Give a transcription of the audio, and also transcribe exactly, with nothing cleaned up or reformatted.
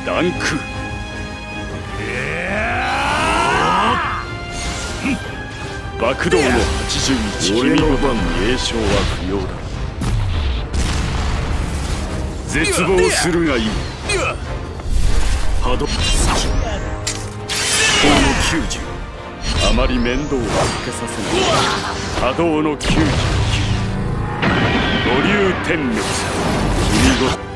ダンク。爆動のはちじゅういち、君の番栄称は不要だ。絶望するがいい。波動きゅうじゅう、あまり面倒はかけさせない。波動のきゅうじゅうきゅう、五竜天力、君ごと